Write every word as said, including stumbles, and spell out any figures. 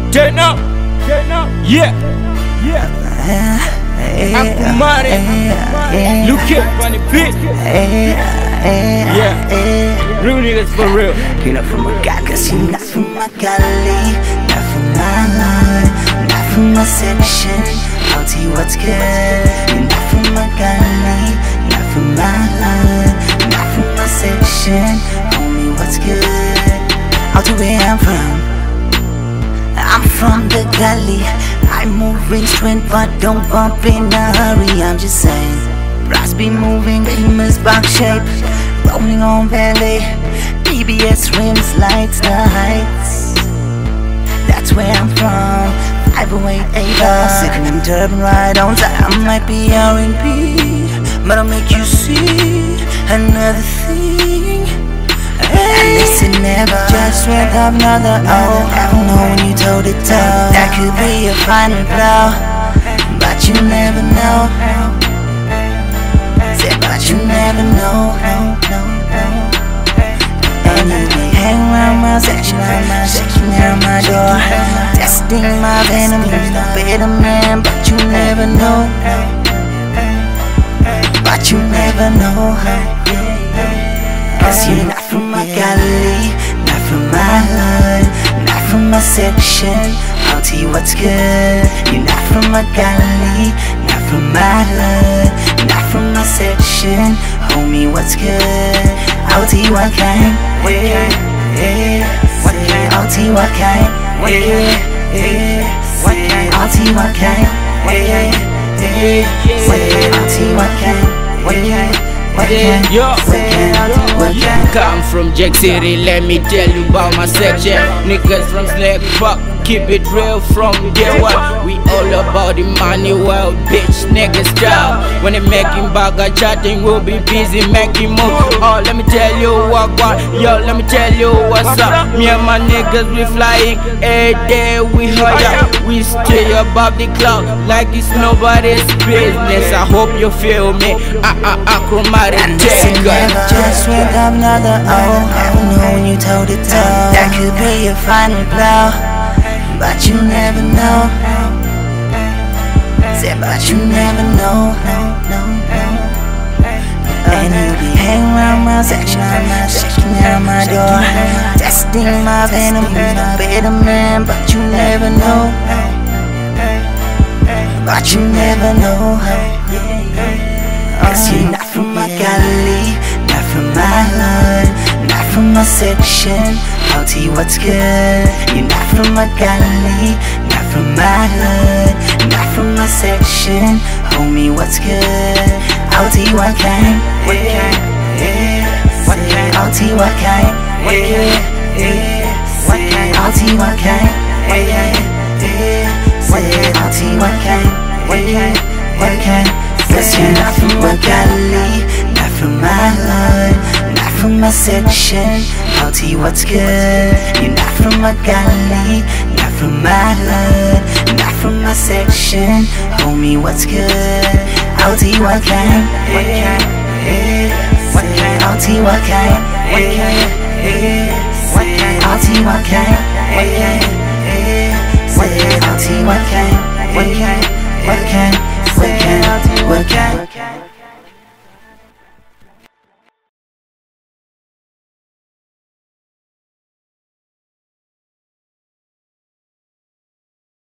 Turn up, turn up, yeah, yeah. Uncle Money, Luke on the beat, yeah. Real niggas for real. You're not from my guy, cause you're not from my galley, not from my line, not from my section. I'll tell you what's good. You're not from my galley, not from my line, not from my section. Homie, what's good? I'll tell you where I'm from. I'm from the gully. I move in strength but don't bump in a hurry. I'm just saying, bras be moving, beamers box shape, rolling on ballet, B B S rims, lights, the heights. That's where I'm from. five oh eight Ava, sitting in Durban right on time. I might be R and B, but I'll make you see another thing. And listen, never just with another. Oh, never know when you told it toe. That could be a final blow, but you never know. Say, but you never know. And you be hanging around my section, my section, around my door, testing my venom. You're a better man, but you never know. But you never know. Cause you're not from my galley, not from my hood, not from my section. I'll tell you what's good. You're not from my galley, not from my hood, not from my section. Homie, what's good? I'll tell you what kind, yeah, yeah. I'll tell you what kind, yeah, yeah. I'll tell you what kind, yeah, yeah. I'll tell you what kind, yeah. Yeah, yo, come from Jack City, let me tell you about my section. Niggas from Slack Park, keep it real from day one. We all about the money, well, bitch, niggas style. When they making bagger chatting, we'll be busy making moves. Oh, let me tell you what, what, yo, let me tell you what's up. Me and my niggas, we flying, every day we higher. We stay above the cloud, like it's nobody's business. I hope you feel me, ah, ah, ah, chromatic. And listen, never just with another. Oh, never know when you told it toe. That could be your final blow, but you never know. Say, but you never know. And you be hanging around my section, my section, around my door, testing my venom. You're a better man, but you never know. But you never know. Cause you're not from my galley, not from my hood, not from my section. I'll tell you what's good. You're not from my galley, not from my hood, not from my section. Homie, what's good? I'll tell you what kind, yeah, yeah. I'll tell you what kind, yeah, yeah. I'll tell you what kind, yeah, yeah. I'll tell you what kind, yeah, what kind. Cause you're not from my galley, not from my hood, not from my section. I'll tell you what's good. You're not from my galley, not from my hood, not from my section. Homie, what's good? I'll tell you what kind, yeah, yeah. I'll tell you what kind, yeah, yeah. I'll tell you what kind, yeah.